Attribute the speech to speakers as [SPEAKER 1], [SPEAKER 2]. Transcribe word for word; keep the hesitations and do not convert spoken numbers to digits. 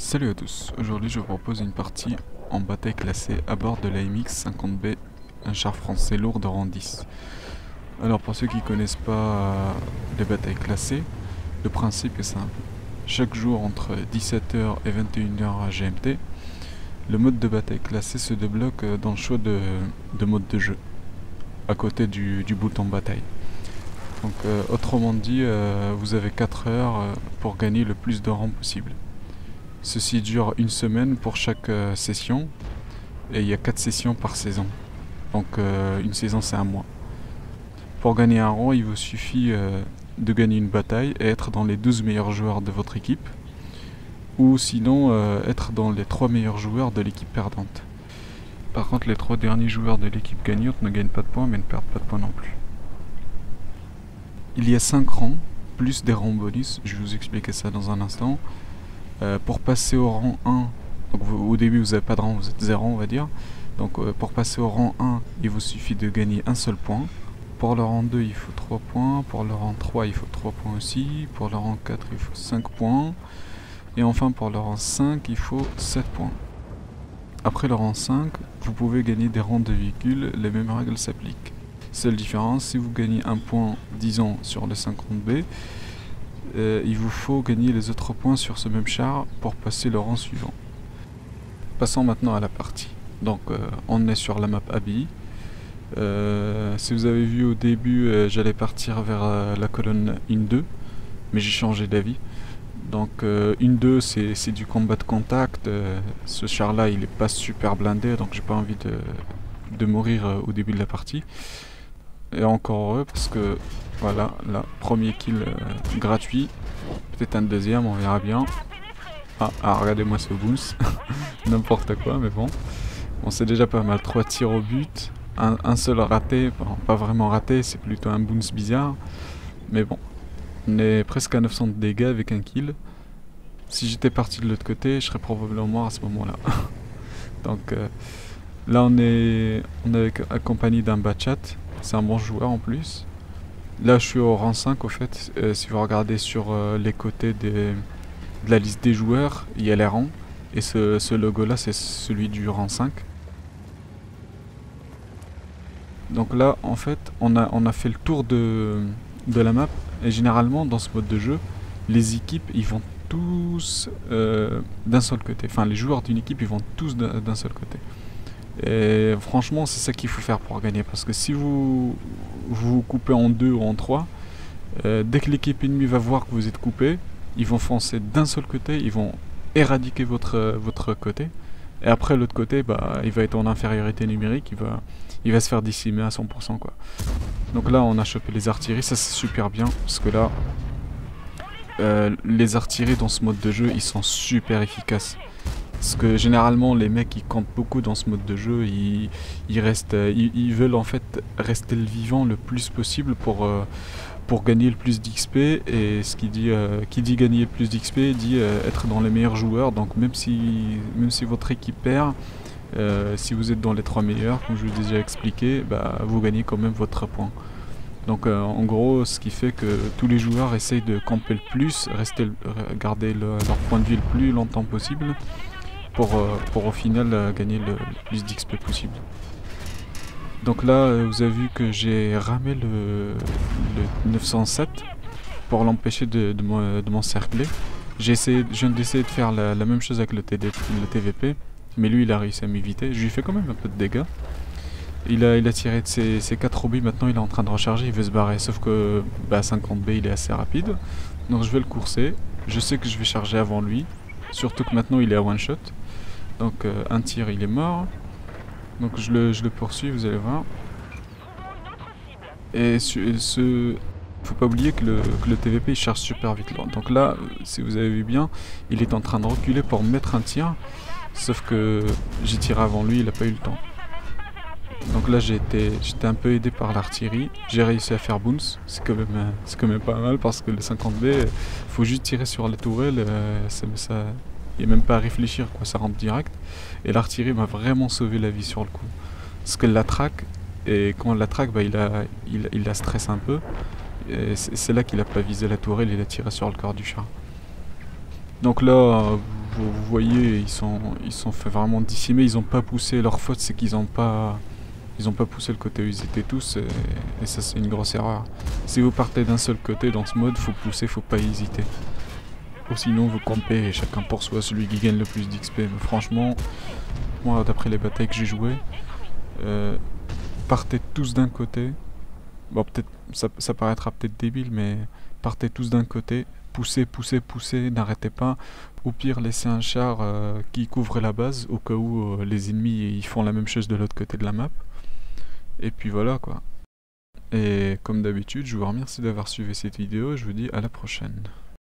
[SPEAKER 1] Salut à tous, aujourd'hui je vous propose une partie en bataille classée à bord de l'A M X cinquante B, un char français lourd de rang dix. Alors pour ceux qui connaissent pas euh, les batailles classées, le principe est simple. Chaque jour entre dix-sept heures et vingt et une heures G M T, le mode de bataille classé se débloque dans le choix de, de mode de jeu, à côté du, du bouton bataille. Donc euh, autrement dit, euh, vous avez quatre heures euh, pour gagner le plus de rangs possible. Ceci dure une semaine pour chaque euh, session, et il y a quatre sessions par saison. Donc euh, une saison c'est un mois. Pour gagner un rang, il vous suffit euh, de gagner une bataille et être dans les douze meilleurs joueurs de votre équipe, ou sinon euh, être dans les trois meilleurs joueurs de l'équipe perdante. Par contre, les trois derniers joueurs de l'équipe gagnante ne gagnent pas de points mais ne perdent pas de points non plus. Il y a cinq rangs, plus des rangs bonus, je vais vous expliquer ça dans un instant. Euh, pour passer au rang un, donc vous, au début vous n'avez pas de rang, vous êtes zéro on va dire. Donc euh, pour passer au rang un, il vous suffit de gagner un seul point. Pour le rang deux, il faut trois points. Pour le rang trois, il faut trois points aussi. Pour le rang quatre, il faut cinq points. Et enfin pour le rang cinq, il faut sept points. Après le rang cinq, vous pouvez gagner des rangs de véhicules, les mêmes règles s'appliquent. Seule différence, si vous gagnez un point, disons, sur le cinquante B, euh, il vous faut gagner les autres points sur ce même char pour passer le rang suivant. Passons maintenant à la partie. Donc euh, on est sur la map Abbey. Euh, si vous avez vu au début, euh, j'allais partir vers euh, la colonne un deux, mais j'ai changé d'avis. Donc euh, un deux c'est du combat de contact. Euh, ce char là il est pas super blindé, donc j'ai pas envie de, de mourir euh, au début de la partie. Et encore heureux parce que voilà, là, premier kill euh, gratuit, peut-être un deuxième, on verra bien. Ah, ah regardez-moi ce bounce, n'importe quoi, mais bon. Bon, c'est déjà pas mal, trois tirs au but, un, un seul raté, bon, pas vraiment raté, c'est plutôt un bounce bizarre. Mais bon, on est presque à neuf cents de dégâts avec un kill. Si j'étais parti de l'autre côté, je serais probablement mort à ce moment-là. Donc euh, là, on est, on est accompagné d'un Bachat. C'est un bon joueur en plus. Là je suis au rang cinq au fait. Euh, si vous regardez sur euh, les côtés des, de la liste des joueurs, il y a les rangs. Et ce, ce logo là c'est celui du rang cinq. Donc là en fait on a, on a fait le tour de, de la map. Et généralement dans ce mode de jeu, les équipes ils vont tous euh, d'un seul côté. Enfin les joueurs d'une équipe ils vont tous d'un seul côté. Et franchement c'est ça qu'il faut faire pour gagner, parce que si vous vous coupez en deux ou en trois, euh, dès que l'équipe ennemie va voir que vous êtes coupé, ils vont foncer d'un seul côté, ils vont éradiquer votre, votre côté, et après l'autre côté bah, il va être en infériorité numérique, il va, il va se faire décimer à cent pour cent quoi. Donc là on a chopé les artilleries, ça c'est super bien, parce que là euh, les artilleries dans ce mode de jeu ils sont super efficaces. Parce que généralement les mecs ils campent beaucoup dans ce mode de jeu, ils, ils, restent, ils, ils veulent en fait rester le vivant le plus possible pour, euh, pour gagner le plus d'X P, et ce qui dit, euh, qui dit gagner le plus d'X P dit euh, être dans les meilleurs joueurs, donc même si, même si votre équipe perd, euh, si vous êtes dans les trois meilleurs, comme je vous l'ai déjà expliqué, bah, vous gagnez quand même votre point. Donc euh, en gros ce qui fait que tous les joueurs essayent de camper le plus, rester, garder le, leur point de vie le plus longtemps possible, Pour, euh, pour au final euh, gagner le, le plus d'X P possible. Donc là euh, vous avez vu que j'ai ramé le, le neuf cent sept pour l'empêcher de, de m'encercler. J'ai essayé, je viens d'essayer de faire la, la même chose avec le, T D, le T V P, mais lui il a réussi à m'éviter. Je lui ai fait quand même un peu de dégâts. Il a, il a tiré de ses, ses quatre obus, maintenant il est en train de recharger, il veut se barrer, sauf que bah, cinquante B il est assez rapide. Donc je vais le courser, je sais que je vais charger avant lui, surtout que maintenant il est à one shot. Donc euh, un tir il est mort. Donc je le, je le poursuis, vous allez voir. Et ce, ce faut pas oublier que le, que le T V P il charge super vite là. Donc là, si vous avez vu bien, il est en train de reculer pour mettre un tir. Sauf que j'ai tiré avant lui, il a pas eu le temps. Donc là j'ai été j'étais un peu aidé par l'artillerie. J'ai réussi à faire bounce. C'est quand même c'est quand même pas mal, parce que le cinquante B, faut juste tirer sur les tourelles, euh, ça, ça il n'y a même pas à réfléchir quoi, ça rentre direct. Et l'artillerie m'a vraiment sauvé la vie sur le coup. Parce qu'elle la traque, et quand elle la traque, bah, il, a, il, il la stresse un peu. C'est là qu'il a pas visé la tourelle, il a tiré sur le corps du char. Donc là, vous, vous voyez, ils sont, ils sont fait vraiment décimer, ils ont pas poussé, leur faute c'est qu'ils ont pas, ils ont pas poussé le côté où ils étaient tous, et, et ça c'est une grosse erreur. Si vous partez d'un seul côté dans ce mode, faut pousser, faut pas hésiter. Ou sinon vous campez et chacun pour soi, celui qui gagne le plus d'X P. Mais franchement, moi d'après les batailles que j'ai jouées, euh, partez tous d'un côté. Bon, peut-être, ça, ça paraîtra peut-être débile, mais partez tous d'un côté, poussez, poussez, poussez, n'arrêtez pas. Au pire, laissez un char euh, qui couvre la base, au cas où euh, les ennemis ils font la même chose de l'autre côté de la map. Et puis voilà quoi. Et comme d'habitude, je vous remercie d'avoir suivi cette vidéo et je vous dis à la prochaine.